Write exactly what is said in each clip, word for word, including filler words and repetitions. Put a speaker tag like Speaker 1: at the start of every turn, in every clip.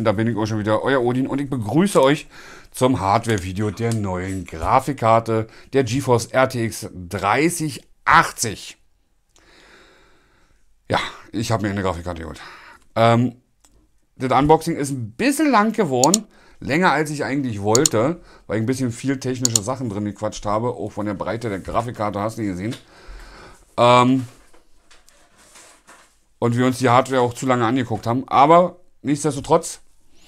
Speaker 1: da bin ich auch schon wieder, euer Odin, und ich begrüße euch zum Hardware-Video der neuen Grafikkarte, der GeForce R T X dreißig achtzig. Ja, ich habe mir eine Grafikkarte geholt. Ähm, das Unboxing ist ein bisschen lang geworden, länger als ich eigentlich wollte, weil ich ein bisschen viel technische Sachen drin gequatscht habe, auch von der Breite der Grafikkarte, hast du gesehen. Ähm, und wir uns die Hardware auch zu lange angeguckt haben, aber nichtsdestotrotz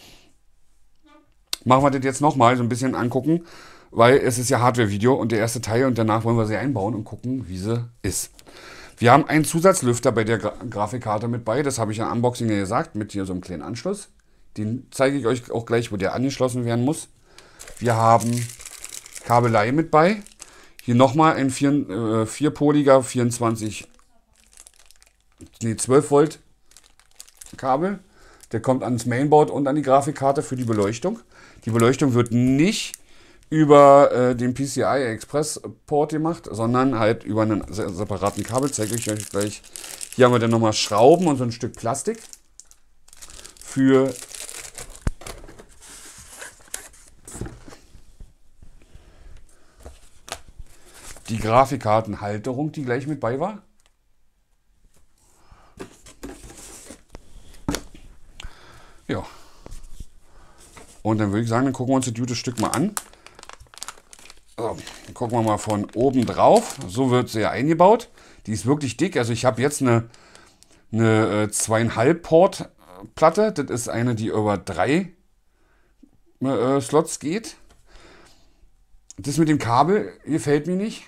Speaker 1: machen wir das jetzt nochmal so ein bisschen angucken, weil es ist ja Hardware-Video und der erste Teil und danach wollen wir sie einbauen und gucken, wie sie ist. Wir haben einen Zusatzlüfter bei der Gra Grafikkarte mit bei, das habe ich am Unboxing ja gesagt, mit hier so einem kleinen Anschluss. Den zeige ich euch auch gleich, wo der angeschlossen werden muss. Wir haben Kabelei mit bei. Hier nochmal ein vierpoliger vierundzwanzig, nee, zwölf Volt Kabel. Der kommt ans Mainboard und an die Grafikkarte für die Beleuchtung. Die Beleuchtung wird nicht über äh, den P C I Express Port gemacht, sondern halt über einen separaten Kabel. Zeige ich euch gleich. Hier haben wir dann nochmal Schrauben und so ein Stück Plastik für die Grafikkartenhalterung, die gleich mit bei war. Ja. Und dann würde ich sagen, dann gucken wir uns das gute Stück mal an. So, dann gucken wir mal von oben drauf. So wird sie ja eingebaut. Die ist wirklich dick. Also ich habe jetzt eine, eine äh, zweieinhalb Port Platte. Das ist eine, die über drei äh, Slots geht. Das mit dem Kabel gefällt mir nicht.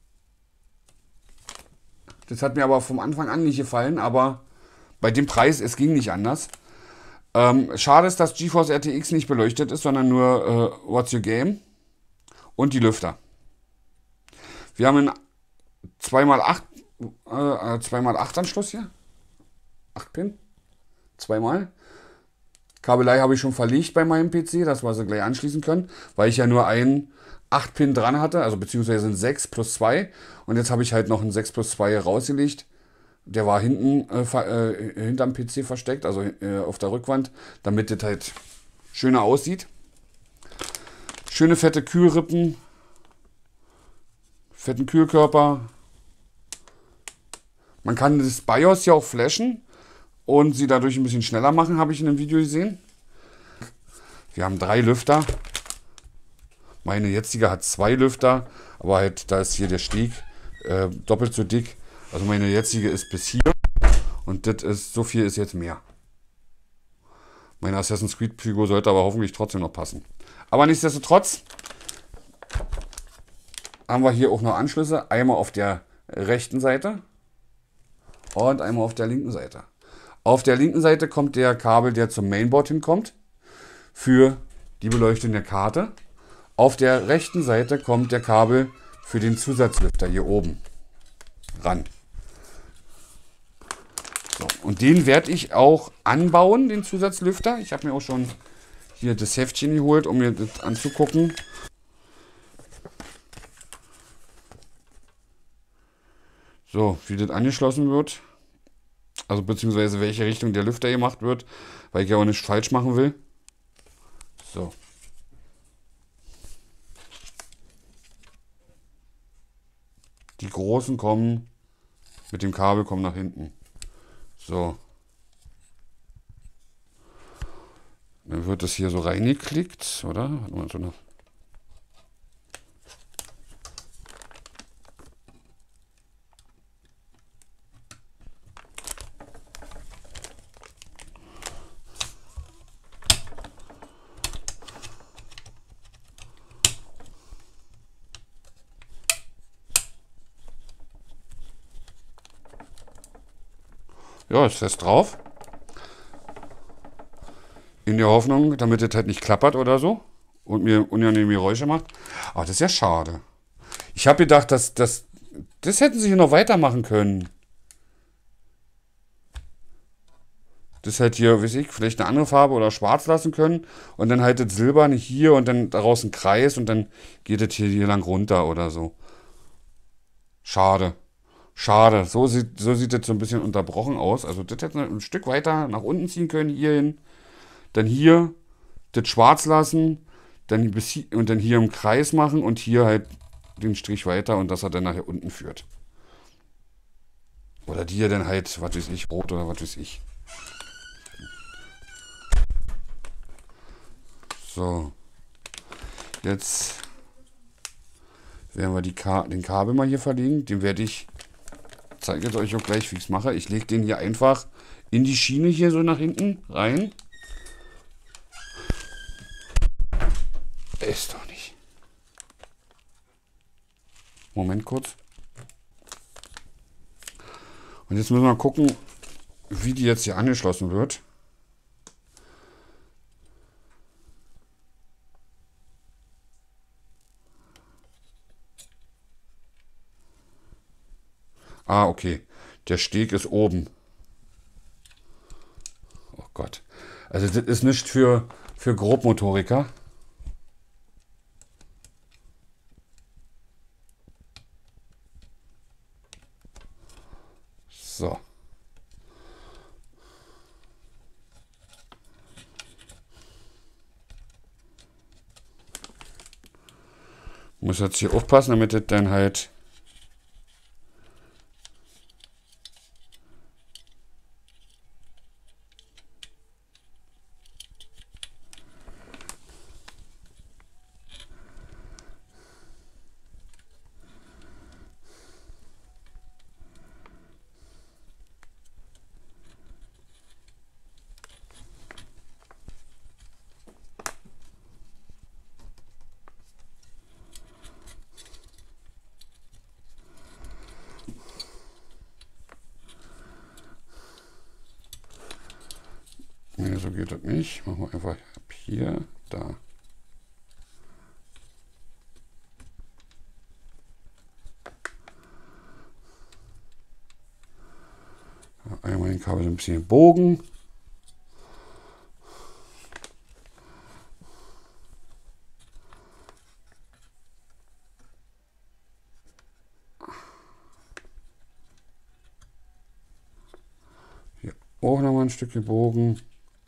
Speaker 1: Das hat mir aber vom Anfang an nicht gefallen. Aber bei dem Preis, es ging nicht anders. Ähm, schade ist, dass GeForce R T X nicht beleuchtet ist, sondern nur äh, What's Your Game und die Lüfter. Wir haben einen zwei mal acht äh, zwei mal acht Anschluss hier. acht Pin. Zweimal. Kabelei habe ich schon verlegt bei meinem P C, dass wir sie gleich anschließen können, weil ich ja nur einen acht Pin dran hatte, also beziehungsweise sind sechs plus zwei. Und jetzt habe ich halt noch einen sechs plus zwei rausgelegt. Der war hinten äh, äh, hinterm P C versteckt, also äh, auf der Rückwand, damit das halt schöner aussieht. Schöne fette Kühlrippen, fetten Kühlkörper. Man kann das BIOS ja auch flashen und sie dadurch ein bisschen schneller machen, habe ich in einem Video gesehen. Wir haben drei Lüfter. Meine jetzige hat zwei Lüfter, aber halt da ist hier der Steg äh, doppelt so dick. Also meine jetzige ist bis hier und das ist, so viel ist jetzt mehr. Meine Assassin's Creed Figur sollte aber hoffentlich trotzdem noch passen. Aber nichtsdestotrotz haben wir hier auch noch Anschlüsse. Einmal auf der rechten Seite und einmal auf der linken Seite. Auf der linken Seite kommt der Kabel, der zum Mainboard hinkommt, für die Beleuchtung der Karte. Auf der rechten Seite kommt der Kabel für den Zusatzlüfter hier oben ran. So, und den werde ich auch anbauen, den Zusatzlüfter. Ich habe mir auch schon hier das Heftchen geholt, um mir das anzugucken. So, wie das angeschlossen wird. Also beziehungsweise welche Richtung der Lüfter gemacht wird, weil ich ja auch nichts falsch machen will. So. Die großen kommen mit dem Kabel kommen nach hinten. So. Dann wird das hier so reingeklickt, oder? Warte mal, so eine ja, ist fest drauf. In der Hoffnung, damit es halt nicht klappert oder so und mir unangenehme Geräusche macht. Aber das ist ja schade. Ich habe gedacht, dass das, das hätten sie hier noch weitermachen können. Das halt hier, weiß ich, vielleicht eine andere Farbe oder schwarz lassen können und dann halt das Silberne hier und dann daraus ein Kreis und dann geht es hier, hier lang runter oder so. Schade. Schade. So sieht, so sieht das so ein bisschen unterbrochen aus. Also das hätte ein Stück weiter nach unten ziehen können, hierhin. dann hier das schwarz lassen, dann bis hier, und dann hier im Kreis machen und hier halt den Strich weiter und dass er dann nachher unten führt. Oder die hier dann halt, was weiß ich, rot oder was weiß ich. So. Jetzt werden wir die Ka den Kabel mal hier verlegen. Den werde ich, zeige jetzt euch auch gleich, wie ich es mache. Ich lege den hier einfach in die Schiene hier so nach hinten rein. Ist doch nicht. Moment kurz. Und jetzt müssen wir gucken, wie die jetzt hier angeschlossen wird. Ah, okay. Der Steg ist oben. Oh Gott. Also das ist nicht für, für Grobmotoriker. So. Muss jetzt hier aufpassen, damit das dann halt nee, so geht das nicht. Machen wir einfach hier, da. Einmal den Kabel so ein bisschen bogen. Hier auch noch mal ein Stück gebogen.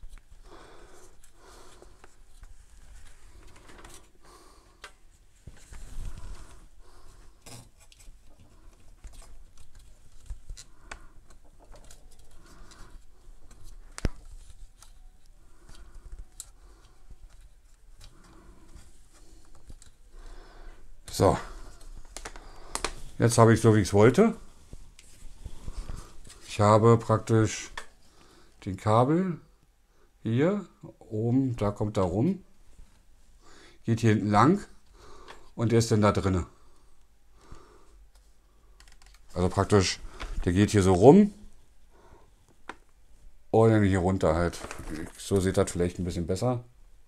Speaker 1: So, jetzt habe ich so, wie ich es wollte. Ich habe praktisch den Kabel hier oben, da kommt er rum, geht hier hinten lang und der ist dann da drinne. Also praktisch, der geht hier so rum und dann hier runter halt. So sieht das vielleicht ein bisschen besser.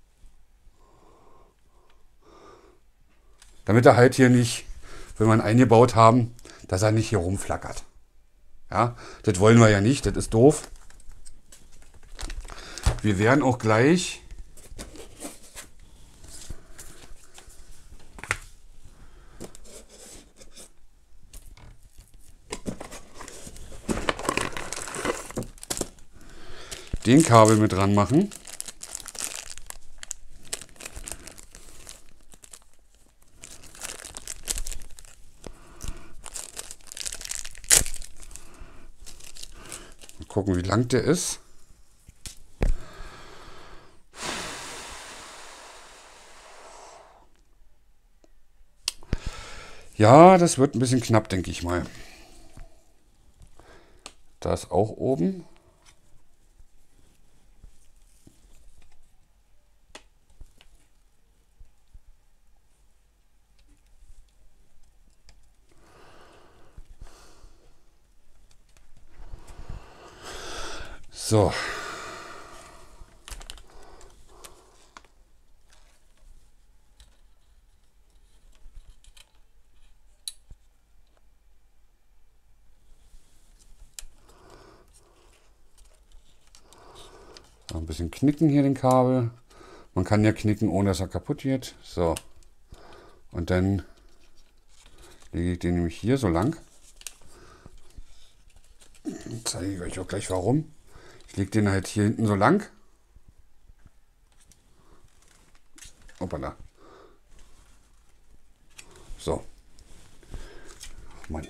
Speaker 1: Damit er halt hier nicht, wenn wir ihn eingebaut haben, dass er nicht hier rumflackert. Ja, das wollen wir ja nicht, das ist doof. Wir werden auch gleich den Kabel mit dran machen. Gucken, wie lang der ist. Ja, das wird ein bisschen knapp, denke ich mal. Da ist auch oben. So. Ein bisschen knicken hier den Kabel. Man kann ja knicken, ohne dass er kaputt geht. So. Und dann lege ich den nämlich hier so lang. Zeige ich euch auch gleich warum. Ich lege den halt hier hinten so lang. Hoppala. So. Mann.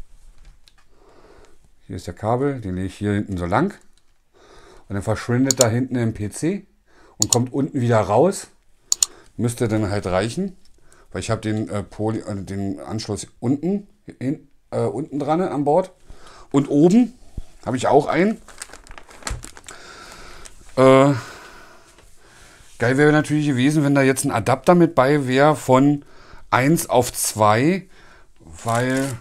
Speaker 1: Hier ist der Kabel, den lege ich hier hinten so lang. Und dann verschwindet da hinten im P C und kommt unten wieder raus. Müsste dann halt reichen, weil ich habe den, äh, Poly, äh, den Anschluss unten, in, äh, unten dran an Bord. Und oben habe ich auch einen. Äh, geil wäre natürlich gewesen, wenn da jetzt ein Adapter mit bei wäre von eins auf zwei, weil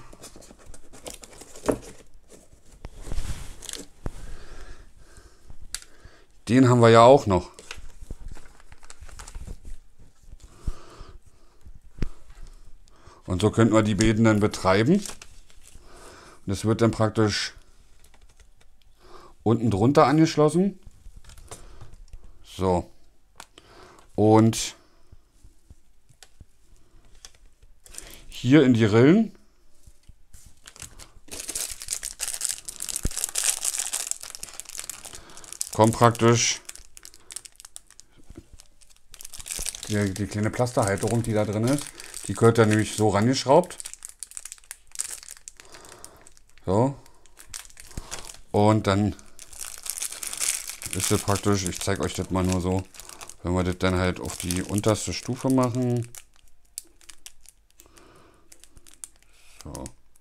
Speaker 1: den haben wir ja auch noch. Und so könnten wir die beiden dann betreiben. Und das wird dann praktisch unten drunter angeschlossen. So. Und hier in die Rillen kommt praktisch die, die kleine Plasterhalterung, die da drin ist. Die gehört dann nämlich so rangeschraubt. So. Und dann ist das praktisch, ich zeige euch das mal nur so, wenn wir das dann halt auf die unterste Stufe machen. So.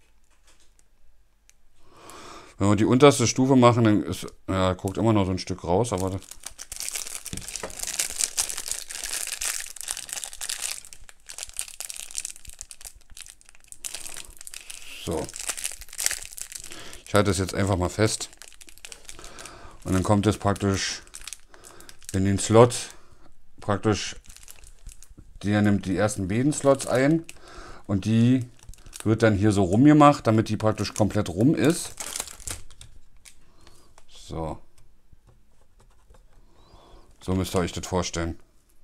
Speaker 1: Wenn wir die unterste Stufe machen, dann ist, ja, guckt immer noch so ein Stück raus, aber das so. Ich halte das jetzt einfach mal fest. Und dann kommt es praktisch in den Slot, praktisch, der nimmt die ersten beiden Slots ein und die wird dann hier so rumgemacht, damit die praktisch komplett rum ist. So. So müsst ihr euch das vorstellen.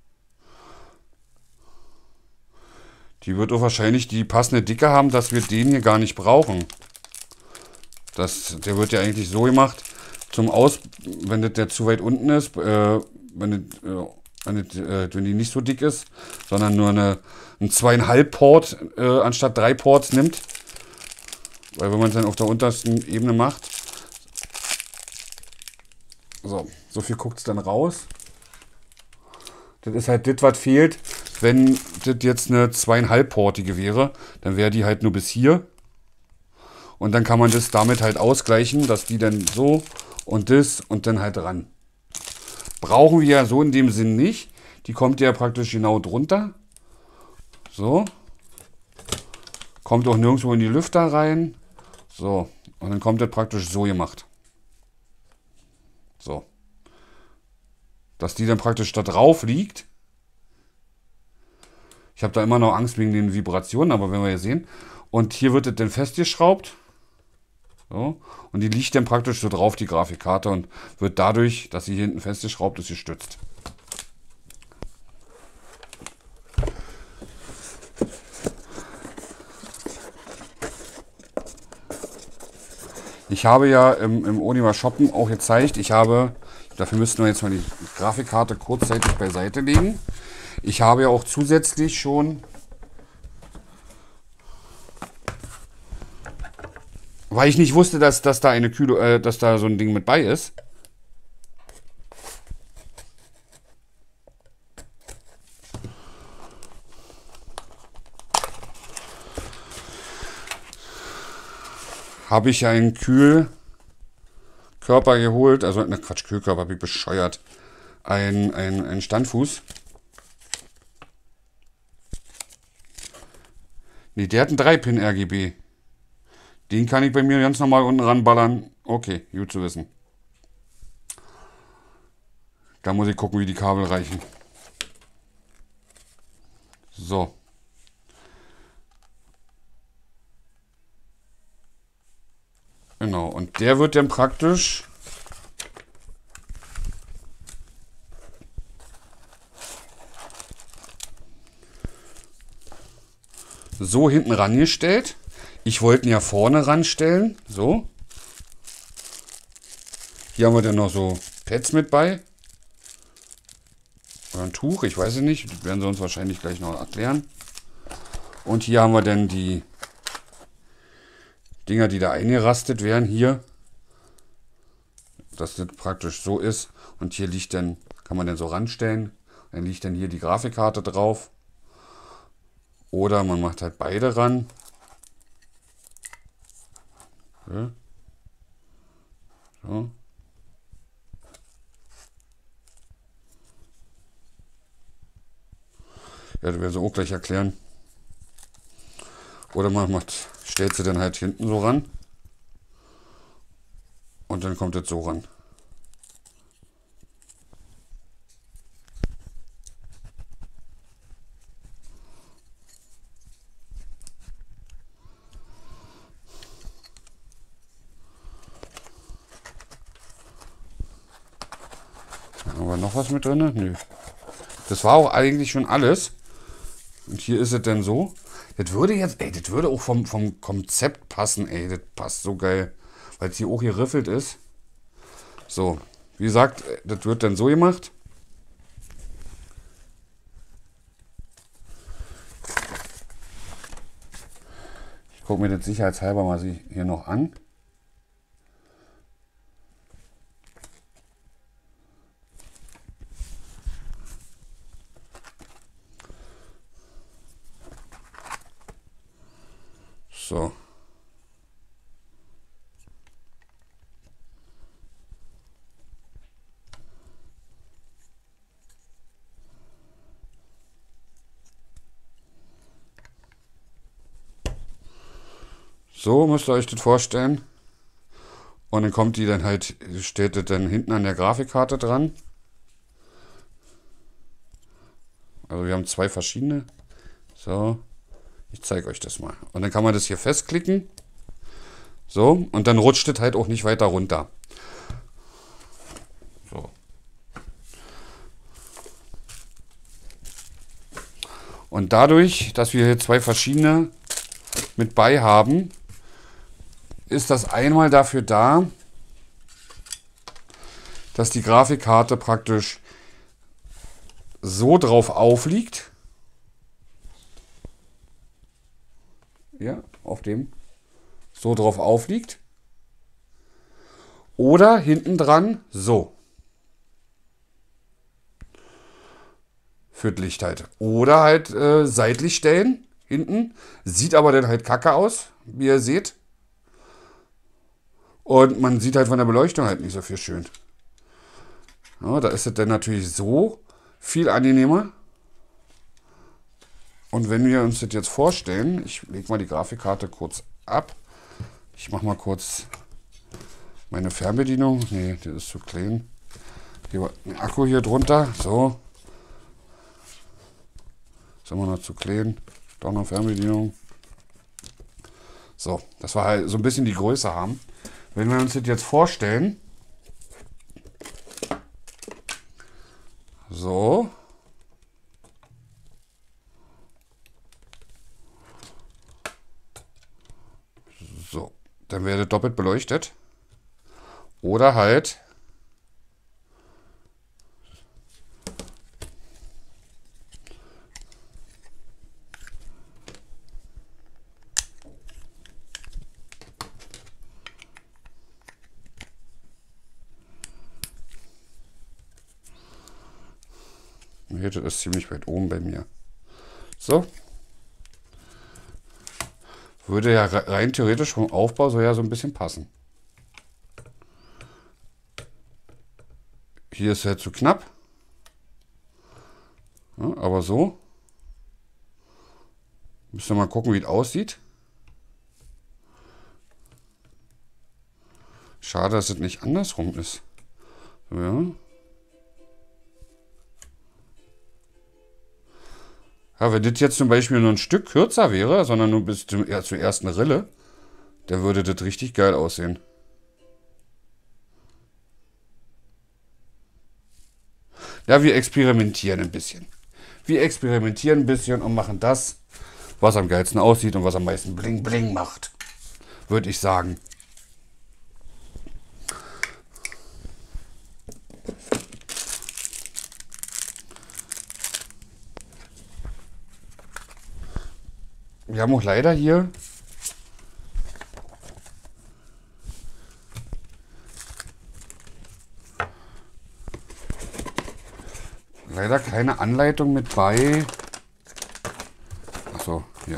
Speaker 1: Die wird auch wahrscheinlich die passende Dicke haben, dass wir den hier gar nicht brauchen. Das, der wird ja eigentlich so gemacht, zum Aus, wenn das der zu weit unten ist, äh, wenn, das, äh, wenn, das, äh, wenn die nicht so dick ist, sondern nur eine, ein zweieinhalb Port äh, anstatt drei Ports nimmt. Weil wenn man es dann auf der untersten Ebene macht, so, so viel guckt es dann raus. Das ist halt das, was fehlt. Wenn das jetzt eine zweieinhalbportige wäre, dann wäre die halt nur bis hier. Und dann kann man das damit halt ausgleichen, dass die dann so und das und dann halt ran. Brauchen wir ja so in dem Sinn nicht. Die kommt ja praktisch genau drunter. So. Kommt auch nirgendwo in die Lüfter rein. So. Und dann kommt das praktisch so gemacht. So. Dass die dann praktisch da drauf liegt. Ich habe da immer noch Angst wegen den Vibrationen, aber wenn wir hier sehen. Und hier wird es dann festgeschraubt. So. Und die liegt dann praktisch so drauf, die Grafikkarte, und wird dadurch, dass sie hier hinten festgeschraubt ist, gestützt. Ich habe ja im, im Onima Shoppen auch gezeigt, ich habe, dafür müssten wir jetzt mal die Grafikkarte kurzzeitig beiseite legen. Ich habe ja auch zusätzlich schon, weil ich nicht wusste, dass, dass da eine Kühle, äh, dass da so ein Ding mit bei ist. Habe ich einen Kühlkörper geholt, also ne Quatsch, Kühlkörper, bin ich bescheuert. Ein, ein, ein Standfuß. Ne, der hat einen drei Pin R G B. Den kann ich bei mir ganz normal unten ranballern. Okay, gut zu wissen. Da muss ich gucken, wie die Kabel reichen. So. Genau, und der wird dann praktisch so hinten rangestellt. Ich wollte ihn ja vorne ranstellen. So. Hier haben wir dann noch so Pads mit bei. Oder ein Tuch, ich weiß es nicht. Das werden sie uns wahrscheinlich gleich noch erklären. Und hier haben wir dann die Dinger, die da eingerastet werden. Hier, dass das praktisch so ist. Und hier liegt dann, kann man dann so ranstellen. Dann liegt dann hier die Grafikkarte drauf. Oder man macht halt beide ran. Ja. So. Ja, das werden sie auch gleich erklären. Oder man macht, stellt sie dann halt hinten so ran. Und dann kommt es so ran. Haben wir noch was mit drin? Nö. Das war auch eigentlich schon alles. Und hier ist es dann so. Das würde jetzt, ey, das würde auch vom, vom Konzept passen, ey. Das passt so geil. Weil es hier auch geriffelt ist. So, wie gesagt, das wird dann so gemacht. Ich gucke mir das sicherheitshalber mal hier noch an. So. So müsst ihr euch das vorstellen. Und dann kommt die dann halt, steht das dann hinten an der Grafikkarte dran. Also wir haben zwei verschiedene. So, ich zeige euch das mal. Und dann kann man das hier festklicken. So, und dann rutscht es halt auch nicht weiter runter. So. Und dadurch, dass wir hier zwei verschiedene mit bei haben, ist das einmal dafür da, dass die Grafikkarte praktisch so drauf aufliegt. Ja, auf dem so drauf aufliegt. Oder hinten dran so. Für das Licht halt. Oder halt äh, seitlich stellen, hinten. Sieht aber dann halt kacke aus, wie ihr seht. Und man sieht halt von der Beleuchtung halt nicht so viel schön. Ja, da ist es dann natürlich so viel angenehmer. Und wenn wir uns das jetzt vorstellen, ich lege mal die Grafikkarte kurz ab. Ich mache mal kurz meine Fernbedienung. Nee, das ist zu klein. Hier ein Akku hier drunter. So. Ist immer noch zu klein. Doch noch Fernbedienung. So, dass wir halt so ein bisschen die Größe haben. Wenn wir uns das jetzt vorstellen. So. So, dann wäre das doppelt beleuchtet. Oder halt hier, das ist ziemlich weit oben bei mir. So. Würde ja rein theoretisch vom Aufbau so ja so ein bisschen passen. Hier ist er zu knapp. Ja, aber so. Müssen wir mal gucken, wie es aussieht. Schade, dass es nicht andersrum ist. Ja. Ja, wenn das jetzt zum Beispiel nur ein Stück kürzer wäre, sondern nur bis zum, ja, zur ersten Rille, dann würde das richtig geil aussehen. Ja, wir experimentieren ein bisschen. Wir experimentieren ein bisschen und machen das, was am geilsten aussieht und was am meisten Bling Bling macht, würde ich sagen. wir haben auch leider hier leider keine Anleitung mit bei. Achso, hier.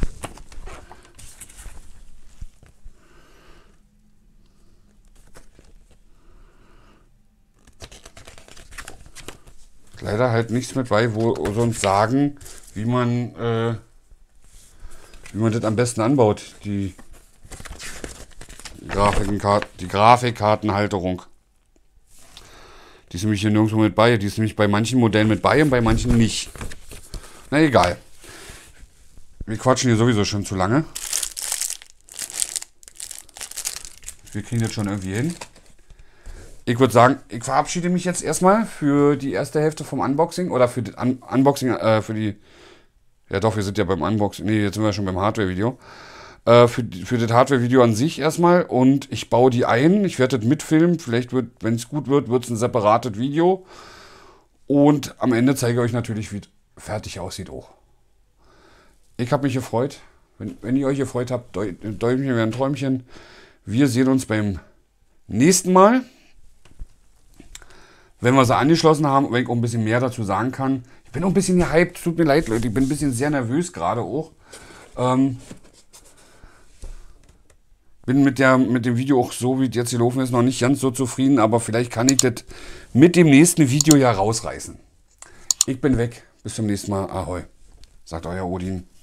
Speaker 1: Leider halt nichts mit bei, wo sie uns sagen, wie man, äh, wie man das am besten anbaut, die Grafikkarte, die Grafikkartenhalterung. Die ist nämlich hier nirgendwo mit bei. Die ist nämlich bei manchen Modellen mit bei und bei manchen nicht. Na egal. Wir quatschen hier sowieso schon zu lange. Wir kriegen das schon irgendwie hin. Ich würde sagen, ich verabschiede mich jetzt erstmal für die erste Hälfte vom Unboxing. Oder für das Un Unboxing, äh, für die... Ja doch, wir sind ja beim Unboxing. Ne, jetzt sind wir schon beim Hardware-Video. Äh, für, für das Hardware-Video an sich erstmal. Und ich baue die ein. Ich werde das mitfilmen. Vielleicht wird, wenn es gut wird, wird es ein separates Video. Und am Ende zeige ich euch natürlich, wie es fertig aussieht auch. Ich habe mich gefreut. Wenn, wenn ihr euch gefreut habt, Däumchen wäre ein Träumchen. Wir sehen uns beim nächsten Mal. Wenn wir sie angeschlossen haben, wenn ich auch ein bisschen mehr dazu sagen kann. Ich bin auch ein bisschen gehypt, tut mir leid, Leute. Ich bin ein bisschen sehr nervös gerade auch. Ähm, bin mit, der, mit dem Video auch so, wie es jetzt gelaufen ist, noch nicht ganz so zufrieden. Aber vielleicht kann ich das mit dem nächsten Video ja rausreißen. Ich bin weg. Bis zum nächsten Mal. Ahoi. Sagt euer Odin.